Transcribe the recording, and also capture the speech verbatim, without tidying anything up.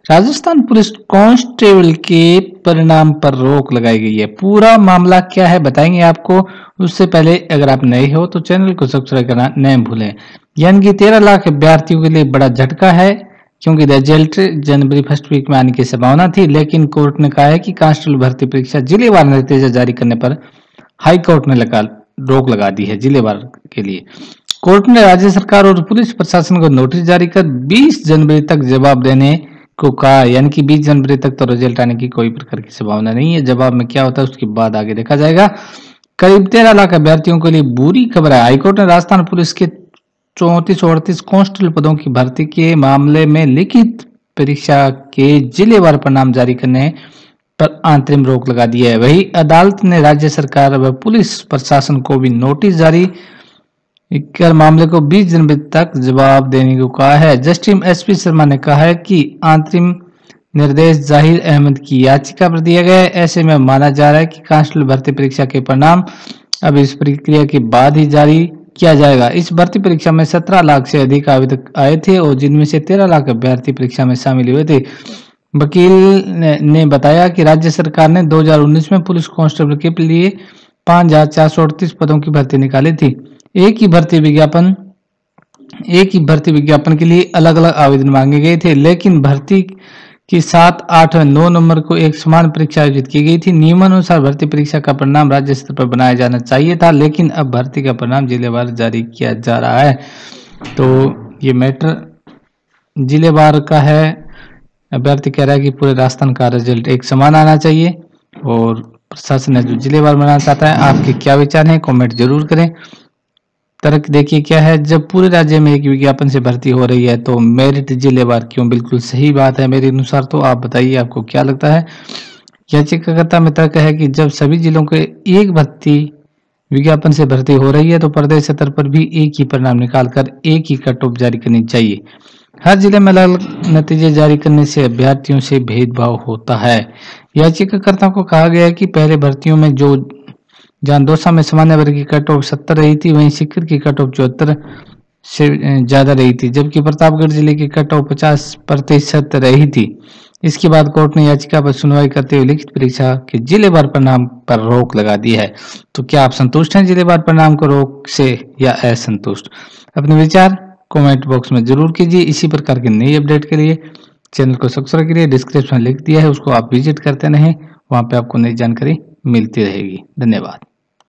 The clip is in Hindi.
राजस्थान पुलिस कांस्टेबल के परिणाम पर रोक लगाई गई है। पूरा मामला क्या है बताएंगे आपको। उससे पहले अगर आप नए हो तो चैनल को सब्सक्राइब करना न भूलें। यानी कि तेरह लाख अभ्यर्थियों के लिए बड़ा झटका है, क्योंकि रिजल्ट जनवरी फर्स्ट वीक में आने की संभावना थी, लेकिन कोर्ट ने कहा है कि कांस्टेबल भर्ती परीक्षा जिलेवार नतीजा जारी करने पर हाई कोर्ट ने लगा रोक लगा दी है। जिलेवार के लिए कोर्ट ने राज्य सरकार और पुलिस प्रशासन को नोटिस जारी कर बीस जनवरी तक जवाब देने को कहा। यानी कि बीस जनवरी तक तो रिजल्ट आने की कोई प्रकार की संभावना नहीं है। जवाब में क्या होता है उसके बाद आगे देखा जाएगा। करीब तेरह लाख अभ्यर्थियों के लिए बुरी खबर है। हाईकोर्ट ने राजस्थान पुलिस के चौंतीस और अड़तीस कांस्टेबल पदों की भर्ती के मामले में लिखित परीक्षा के जिलेवार परिणाम जारी करने पर अंतरिम रोक लगा दी है। वही अदालत ने राज्य सरकार व पुलिस प्रशासन को भी नोटिस जारी कर मामले को बीस जनवरी तक जवाब देने को कहा है। जस्टिस एसपी शर्मा ने कहा है कि अंतरिम निर्देश जाहिर अहमद की याचिका पर दिया गया है। ऐसे में माना जा रहा है कि कांस्टेबल भर्ती परीक्षा के परिणाम अब इस प्रक्रिया के बाद ही जारी किया जाएगा। इस भर्ती परीक्षा में सत्रह लाख से अधिक आवेदक आए थे और जिनमें से तेरह लाख अभ्यर्थी परीक्षा में शामिल हुए थे। वकील ने, ने बताया कि राज्य सरकार ने दो हज़ार उन्नीस में पुलिस कांस्टेबल के लिए पांच हजार चार सौ अड़तीस पदों की भर्ती निकाली थी। एक ही भर्ती विज्ञापन एक ही भर्ती विज्ञापन के लिए अलग अलग आवेदन मांगे गए थे, लेकिन भर्ती की सात आठ और नौ नंबर को एक समान परीक्षा आयोजित की गई थी। नियमानुसार भर्ती परीक्षा का परिणाम राज्य स्तर पर बनाया जाना चाहिए था, लेकिन अब भर्ती का परिणाम जिलेवार जारी किया जा रहा है। तो ये मैटर जिलेवार का है। अभ्यर्थी कह रहा है कि पूरे राजस्थान का रिजल्ट एक समान आना चाहिए और प्रशासन है जो जिलेवार बनाना चाहता है। आपके क्या विचार हैं कमेंट जरूर करें। तर्क देखिए क्या है। जब पूरे राज्य में एक विज्ञापन से भर्ती हो रही है तो मेरिट जिलेवार क्यों? बिल्कुल सही बात है मेरे अनुसार। तो आप बताइए आपको क्या लगता है। याचिकाकर्ता में तर्क है कि जब सभी जिलों के एक भर्ती विज्ञापन से भर्ती हो रही है तो प्रदेश स्तर पर भी एक ही परिणाम निकालकर एक ही कट ऑफ जारी करनी चाहिए। हर जिले में अलग अलग नतीजे जारी करने से अभ्यर्थियों से भेदभाव होता है। याचिकाकर्ता को कहा गया है कि पहले भर्तियों में जो जहां दौसा में सामान्य वर्ग की कट ऑफ सत्तर रही थी, वहीं सीकर की कट ऑफ चौहत्तर से ज्यादा रही थी, जबकि प्रतापगढ़ जिले की कट ऑफ पचास प्रतिशत रही थी। इसके बाद कोर्ट ने याचिका पर सुनवाई करते हुए लिखित परीक्षा के जिलेवार परिणाम पर रोक लगा दी है। तो क्या आप संतुष्ट हैं जिलेवार परिणाम को रोक से या असंतुष्ट? अपने विचार कमेंट बॉक्स में जरूर कीजिए। इसी प्रकार की नई अपडेट के लिए चैनल को सब्सक्राइब करिए। डिस्क्रिप्शन लिख दिया है, उसको आप विजिट करते रहें, वहां पे आपको नई जानकारी मिलती रहेगी। धन्यवाद।